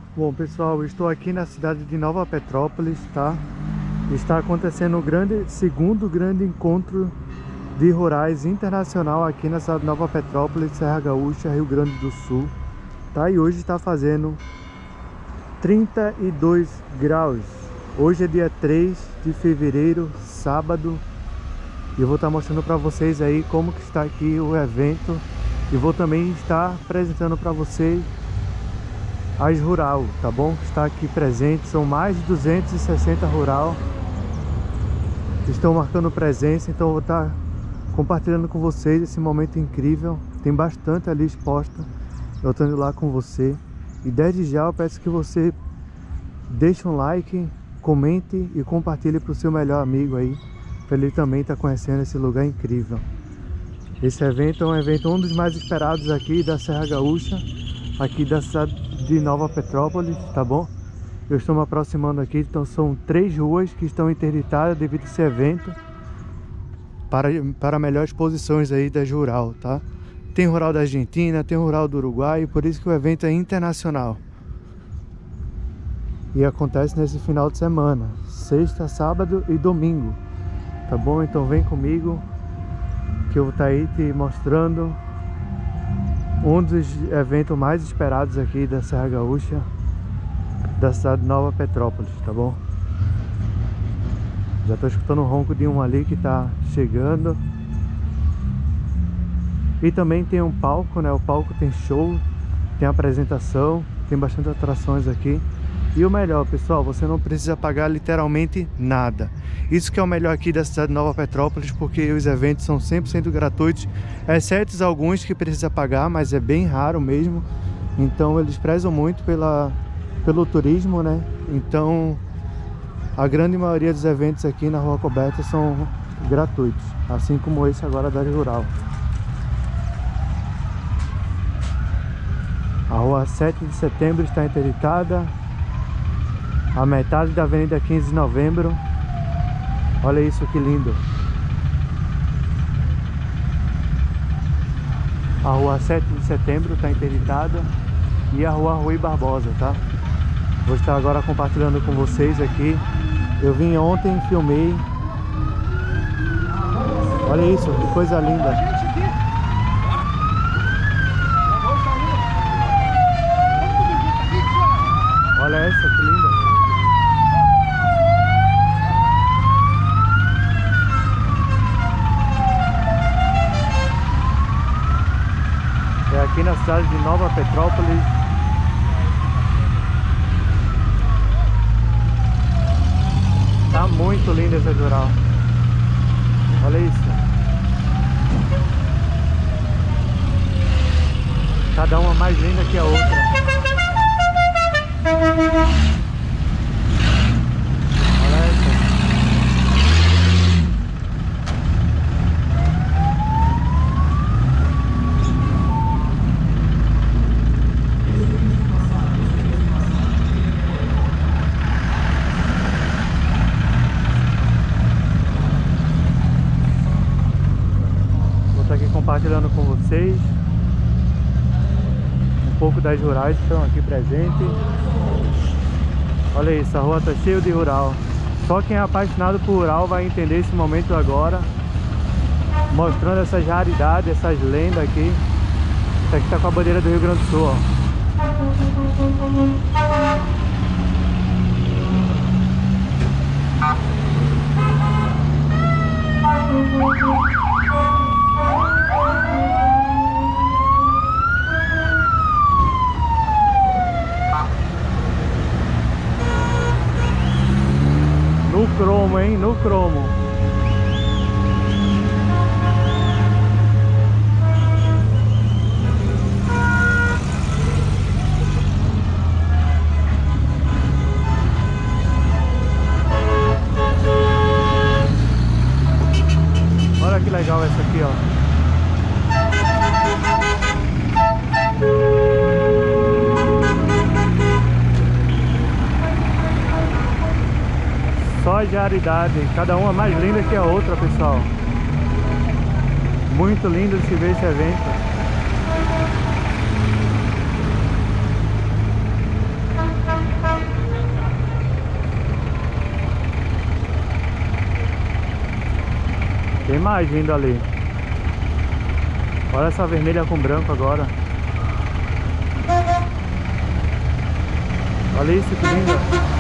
Bom, pessoal, eu estou aqui na cidade de Nova Petrópolis, tá? Está acontecendo o segundo grande encontro de rurais internacional aqui na cidade de Nova Petrópolis, Serra Gaúcha, Rio Grande do Sul, tá? E hoje está fazendo 32 graus. Hoje é dia 3 de fevereiro, sábado, e eu vou estar mostrando para vocês aí como que está aqui o evento, e vou também estar apresentando para vocês as rural, tá bom? Está aqui presente, são mais de 260 rural que estão marcando presença, então eu vou estar compartilhando com vocês esse momento incrível. Tem bastante ali exposta, eu estou indo lá com você, e desde já eu peço que você deixe um like, comente e compartilhe para o seu melhor amigo aí, para ele também estar conhecendo esse lugar incrível. Esse evento é um dos mais esperados aqui da Serra Gaúcha, aqui da cidade de Nova Petrópolis, tá bom? Eu estou me aproximando aqui, então são 3 ruas que estão interditadas devido a esse evento para melhores posições aí das rural, tá? Tem rural da Argentina, tem rural do Uruguai, por isso que o evento é internacional. E acontece nesse final de semana, sexta, sábado e domingo, tá bom? Então vem comigo que eu vou estar aí te mostrando um dos eventos mais esperados aqui da Serra Gaúcha, da cidade de Nova Petrópolis, tá bom? Já estou escutando o ronco de um ali que está chegando. E também tem um palco, né? O palco tem show, tem apresentação, tem bastante atrações aqui. E o melhor, pessoal, você não precisa pagar literalmente nada. Isso que é o melhor aqui da cidade de Nova Petrópolis, porque os eventos são 100% gratuitos, exceto alguns que precisa pagar, mas é bem raro mesmo. Então eles prezam muito pelo turismo, né? Então a grande maioria dos eventos aqui na Rua Coberta são gratuitos, assim como esse agora da Rural. A Rua 7 de Setembro está interditada. A metade da Avenida 15 de Novembro. Olha isso, que lindo. A Rua 7 de Setembro está interditada. E a Rua Rui Barbosa, tá? Vou estar agora compartilhando com vocês aqui. Eu vim ontem, filmei. Olha isso, que coisa linda. Olha essa, que linda. É aqui na cidade de Nova Petrópolis. Tá muito linda essa rural. Olha isso. Cada uma mais linda que a outra. Olha essa. Vou estar aqui compartilhando com vocês um pouco das rurais que estão aqui presentes. Olha isso, a rua tá cheia de rural. Só quem é apaixonado por rural vai entender esse momento agora, mostrando essas raridades, essas lendas aqui. Essa aqui tá com a bandeira do Rio Grande do Sul, ó. No cromo, hein? No cromo. Olha que legal essa aqui, ó. Só de raridade, cada uma mais linda que a outra, pessoal. Muito lindo de se ver esse evento. Tem mais vindo ali. Olha essa vermelha com branco agora. Olha isso, que linda.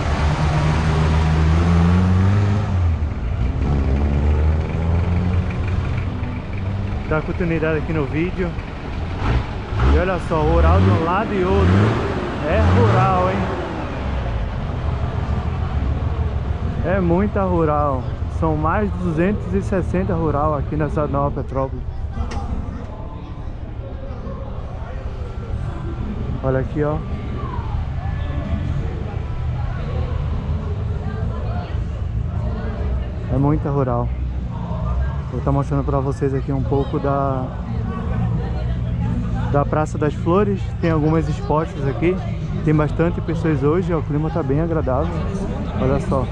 Dá continuidade aqui no vídeo. E olha só, rural de um lado e outro. É rural, hein? É muita rural. São mais de 260 rural aqui nessa Nova Petrópolis. Olha aqui, ó. É muita rural. Vou estar mostrando para vocês aqui um pouco da Praça das Flores. Tem algumas expostas aqui. Tem bastante pessoas hoje, ó, o clima tá bem agradável. Olha só.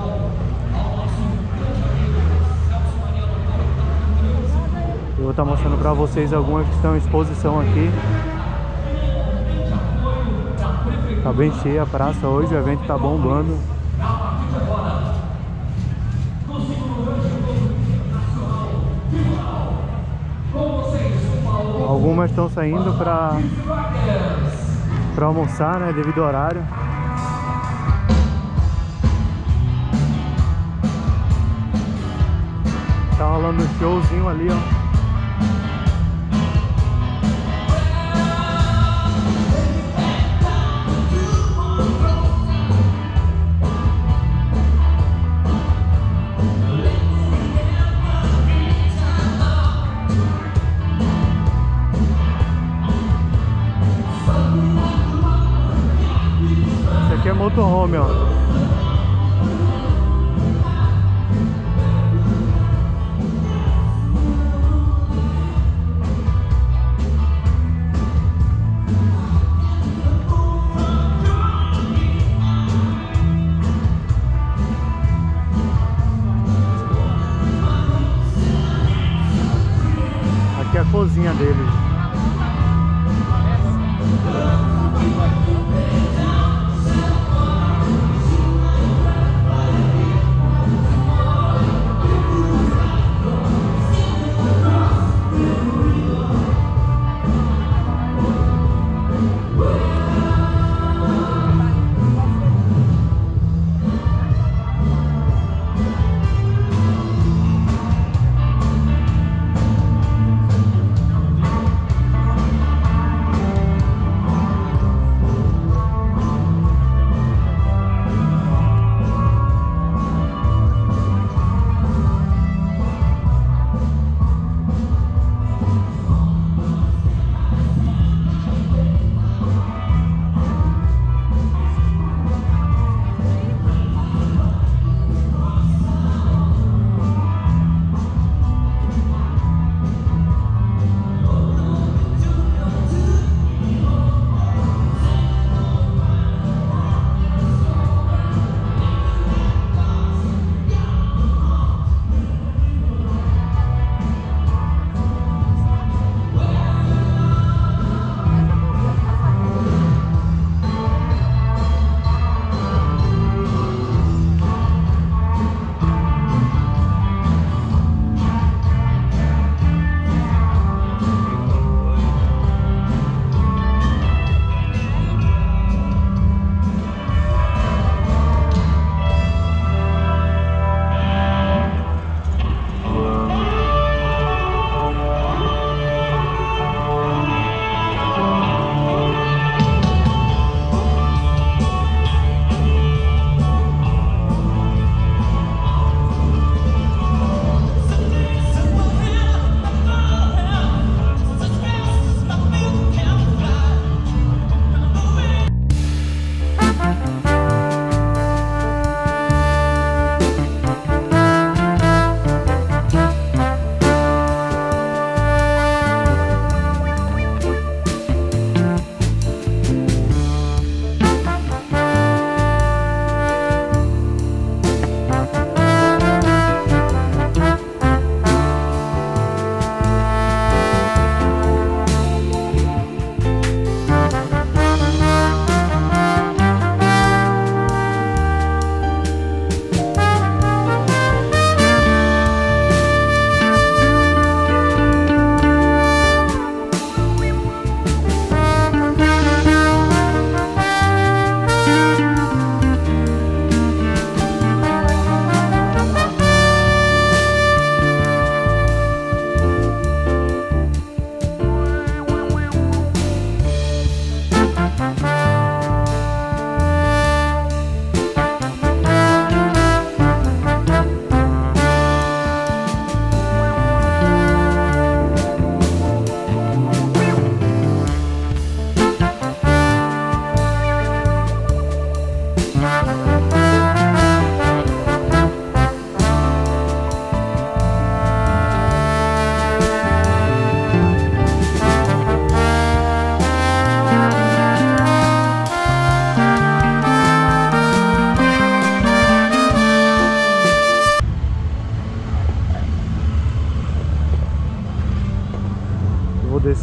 Eu vou estar mostrando para vocês algumas que estão em exposição aqui. Tá bem cheia a praça hoje, o evento tá bombando. Algumas estão saindo para almoçar, né, devido ao horário. Tá rolando um showzinho ali, ó. Aqui é motorhome, ó. Aqui é a cozinha deles.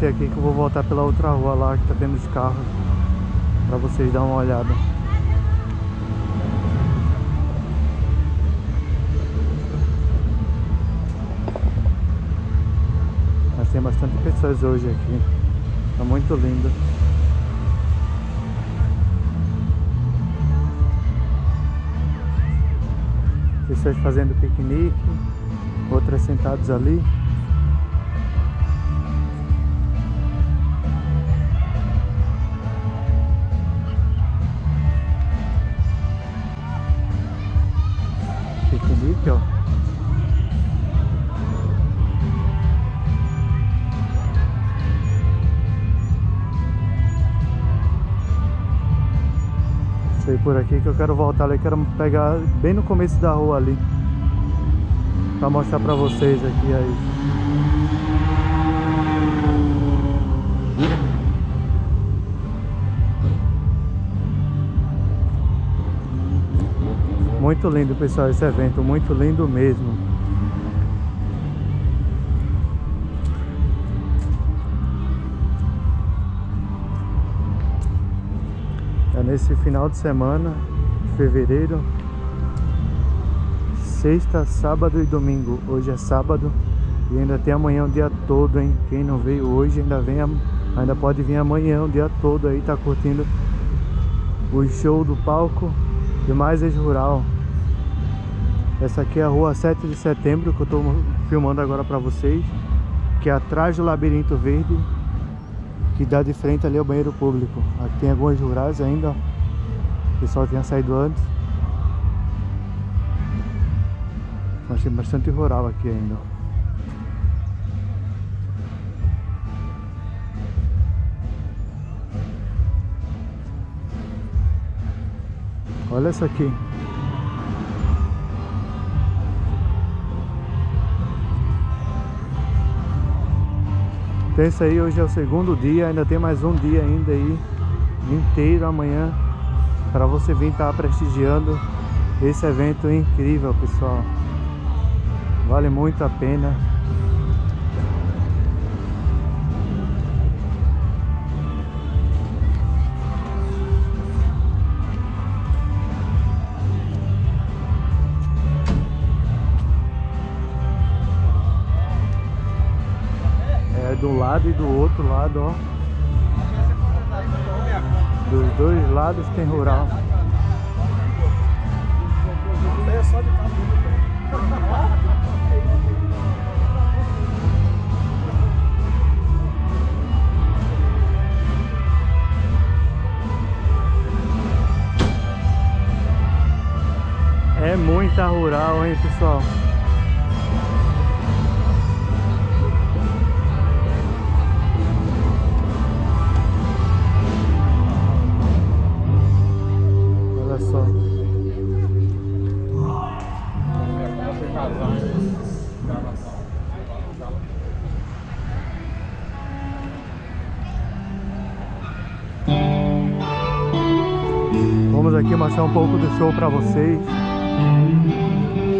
descer aqui que eu vou voltar pela outra rua lá que tá tendo os carros, pra vocês darem uma olhada. Mas tem bastante pessoas hoje aqui, tá muito lindo. Pessoas fazendo piquenique, outras sentadas ali. Piquenique, ó. Sei por aqui que eu quero voltar ali, quero pegar bem no começo da rua ali, pra mostrar pra vocês aqui aí. Muito lindo, pessoal, esse evento, muito lindo mesmo. É nesse final de semana, de fevereiro, sexta, sábado e domingo. Hoje é sábado e ainda tem amanhã o dia todo, hein? Quem não veio hoje ainda pode vir amanhã o dia todo aí, tá curtindo o show do palco e mais ex-rural. Essa aqui é a rua 7 de setembro que eu tô filmando agora pra vocês, que é atrás do Labirinto Verde, que dá de frente ali ao banheiro público. Aqui tem algumas rurais ainda, ó. O pessoal tinha saído antes, mas tem bastante rural aqui ainda, ó. Olha essa aqui. Então isso aí, hoje é o segundo dia, ainda tem mais um dia ainda aí, inteiro amanhã, para você vir estar prestigiando esse evento incrível, pessoal. Vale muito a pena. Do lado e do outro lado, ó. Dos dois lados tem rural. É muita rural, hein, pessoal? Vamos aqui mostrar um pouco do show para vocês.